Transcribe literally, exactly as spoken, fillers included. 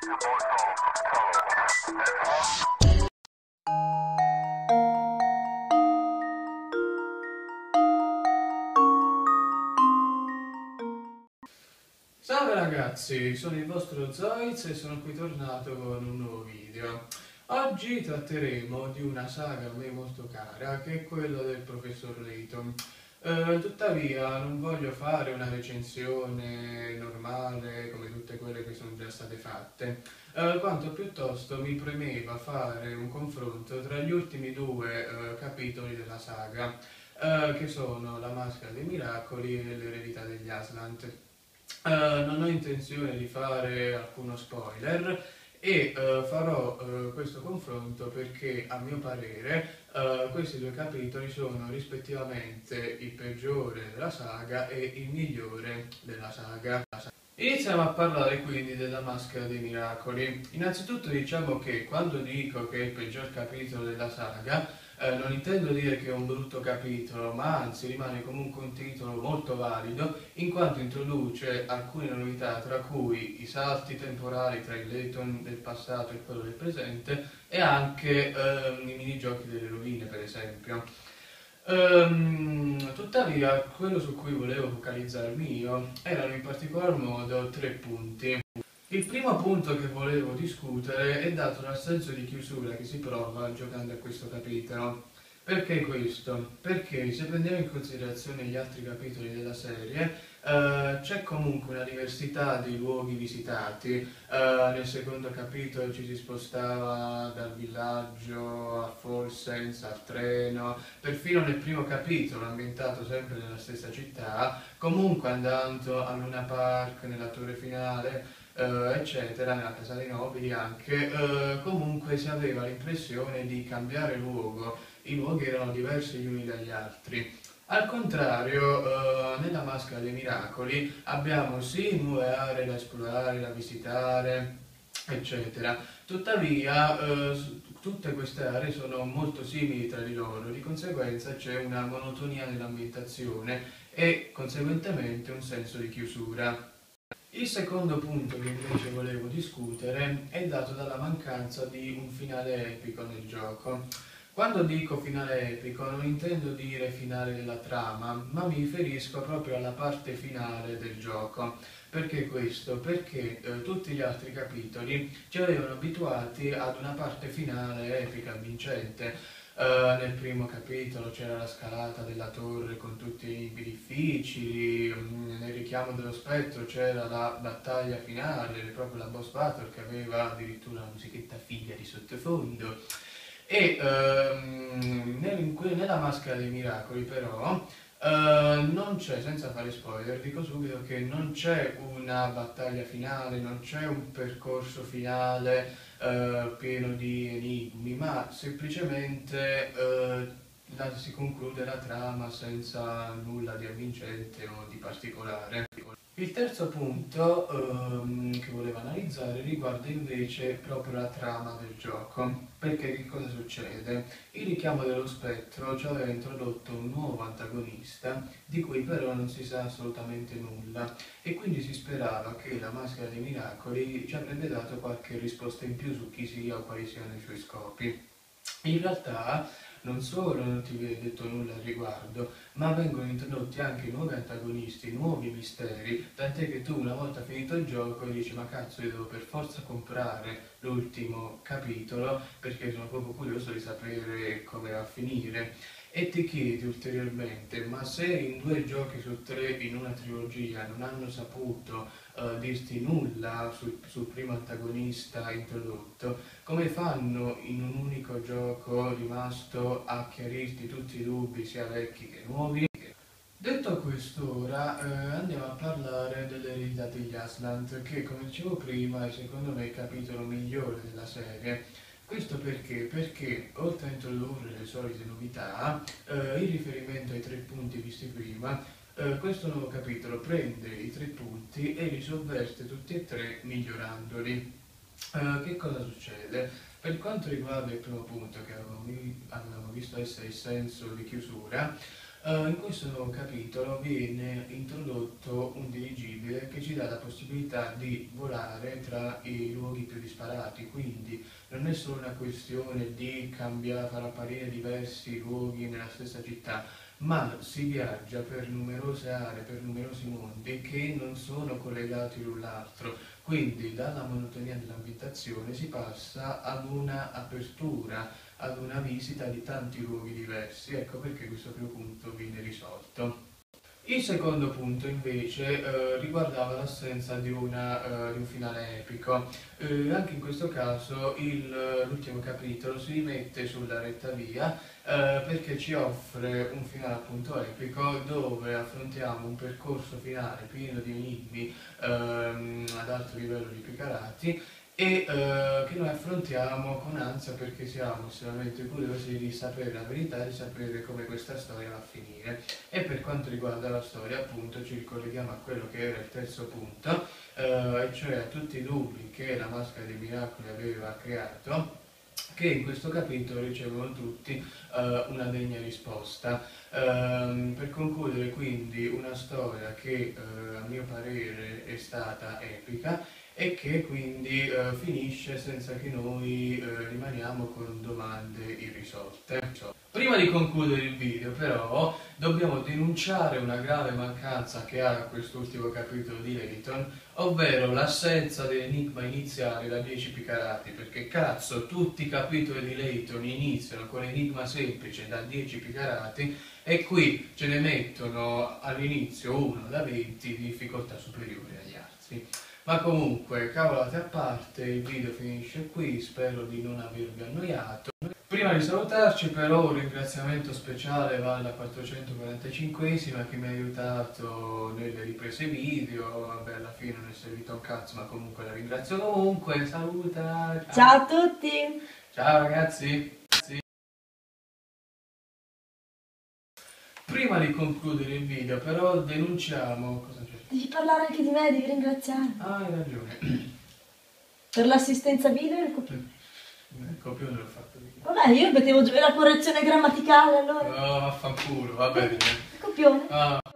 Salve ragazzi, sono il vostro Zoiz e sono qui tornato con un nuovo video. Oggi tratteremo di una saga a me molto cara, che è quella del professor Layton. Eh, tuttavia non voglio fare una recensione normale come tutte quelle che sono già state fatte, eh, quanto piuttosto mi premeva fare un confronto tra gli ultimi due eh, capitoli della saga, eh, che sono La Maschera dei Miracoli e L'Eredità degli Aslant. Uh, non ho intenzione di fare alcuno spoiler e uh, farò uh, questo confronto perché a mio parere uh, questi due capitoli sono rispettivamente il peggiore della saga e il migliore della saga. Iniziamo a parlare quindi della Maschera dei Miracoli. Innanzitutto diciamo che quando dico che è il peggior capitolo della saga, eh, non intendo dire che è un brutto capitolo, ma anzi rimane comunque un titolo molto valido, in quanto introduce alcune novità, tra cui i salti temporali tra il Layton del passato e quello del presente, e anche ehm, i minigiochi delle rovine, per esempio. Um, tuttavia, quello su cui volevo focalizzarmi io erano in particolar modo tre punti. Il primo punto che volevo discutere è dato dal senso di chiusura che si prova giocando a questo capitolo. Perché questo? Perché se prendiamo in considerazione gli altri capitoli della serie, eh, c'è comunque una diversità dei luoghi visitati. Eh, nel secondo capitolo ci si spostava dal villaggio a Folsens al treno, perfino nel primo capitolo, ambientato sempre nella stessa città, comunque andando a Luna Park, nella torre finale, Uh, eccetera, nella Casa dei Nobili anche, uh, comunque si aveva l'impressione di cambiare luogo, i luoghi erano diversi gli uni dagli altri. Al contrario, uh, nella Maschera dei Miracoli abbiamo sì nuove aree da esplorare, da visitare, eccetera. Tuttavia, uh, tutte queste aree sono molto simili tra di loro, di conseguenza c'è una monotonia nell'ambientazione e conseguentemente un senso di chiusura. Il secondo punto che invece volevo discutere è dato dalla mancanza di un finale epico nel gioco. Quando dico finale epico non intendo dire finale della trama, ma mi riferisco proprio alla parte finale del gioco. Perché questo? Perché eh, tutti gli altri capitoli ci avevano abituati ad una parte finale epica, vincente. Uh, nel primo capitolo c'era la scalata della torre con tutti i difficili, nel richiamo dello spettro c'era la battaglia finale, proprio la boss battle che aveva addirittura una musichetta figa di sottofondo. E um, nel, nella Maschera dei Miracoli però Uh, non c'è, senza fare spoiler, dico subito che non c'è una battaglia finale, non c'è un percorso finale uh, pieno di enigmi, ma semplicemente uh, la, si conclude la trama senza nulla di avvincente o di particolare. Il terzo punto um, che volevo analizzare riguarda invece proprio la trama del gioco, perché che cosa succede? Il richiamo dello spettro ci aveva introdotto un nuovo antagonista di cui però non si sa assolutamente nulla e quindi si sperava che la Maschera dei Miracoli ci avrebbe dato qualche risposta in più su chi sia o quali siano i suoi scopi. In realtà non solo non ti viene detto nulla al riguardo, ma vengono introdotti anche nuovi antagonisti, nuovi misteri, tant'è che tu una volta finito il gioco dici ma cazzo io devo per forza comprare l'ultimo capitolo perché sono proprio curioso di sapere come va a finire. E ti chiedi ulteriormente, ma se in due giochi su tre in una trilogia non hanno saputo uh, dirti nulla sul, sul primo antagonista introdotto, come fanno in un unico gioco rimasto a chiarirti tutti i dubbi, sia vecchi che nuovi? Detto questo, ora eh, andiamo a parlare dell'eredità degli Aslant, che come dicevo prima è secondo me il capitolo migliore della serie. Questo perché? Perché oltre a introdurre le solite novità, eh, in riferimento ai tre punti visti prima, eh, questo nuovo capitolo prende i tre punti e li sovverte tutti e tre migliorandoli. Eh, che cosa succede? Per quanto riguarda il primo punto che avevamo, avevamo visto essere il senso di chiusura, Uh, in questo nuovo capitolo viene introdotto un dirigibile che ci dà la possibilità di volare tra i luoghi più disparati, quindi non è solo una questione di cambiare, far apparire diversi luoghi nella stessa città, ma si viaggia per numerose aree, per numerosi mondi che non sono collegati l'un l'altro, quindi dalla monotonia dell'ambientazione si passa ad una apertura, ad una visita di tanti luoghi diversi. Ecco perché questo primo punto viene risolto. Il secondo punto invece eh, riguardava l'assenza di, una, eh, di un finale epico. Eh, anche in questo caso l'ultimo capitolo si rimette sulla retta via eh, perché ci offre un finale appunto epico dove affrontiamo un percorso finale pieno di enigmi ehm, ad alto livello di Picarati e eh, che noi affrontiamo con ansia perché siamo estremamente curiosi di sapere la verità, di sapere come questa storia va a finire. E per quanto riguarda la storia, appunto, ci ricolleghiamo a quello che era il terzo punto, eh, e cioè a tutti i dubbi che la Maschera dei Miracoli aveva creato, che in questo capitolo ricevono tutti eh, una degna risposta. Ehm, per concludere quindi una storia che eh, a mio parere è stata epica e che quindi eh, finisce senza che noi eh, rimaniamo con domande irrisolte. Prima di concludere il video però dobbiamo denunciare una grave mancanza che ha quest'ultimo capitolo di Layton, ovvero l'assenza dell'enigma iniziale da dieci Picarati, perché cazzo tutti i capitoli di Layton iniziano con enigma semplice da dieci Picarati e qui ce ne mettono all'inizio uno da venti di difficoltà superiore agli altri. Ma comunque, cavolate a parte, il video finisce qui, spero di non avervi annoiato. Prima di salutarci però un ringraziamento speciale va alla quattrocentoquarantacinquesima che mi ha aiutato nelle riprese video, vabbè alla fine non è servito un cazzo ma comunque la ringrazio comunque, saluta! Ciao, ciao a tutti! Ciao ragazzi! Prima di concludere il video però denunciamo... Cosa c'è? Devi parlare anche di me, devi ringraziare. Ah, hai ragione. Per l'assistenza video e il copione. Il copione l'ho fatto io. Vabbè, io mettevo giù la correzione grammaticale allora. No, vaffanculo, va bene. Il copione. Ah.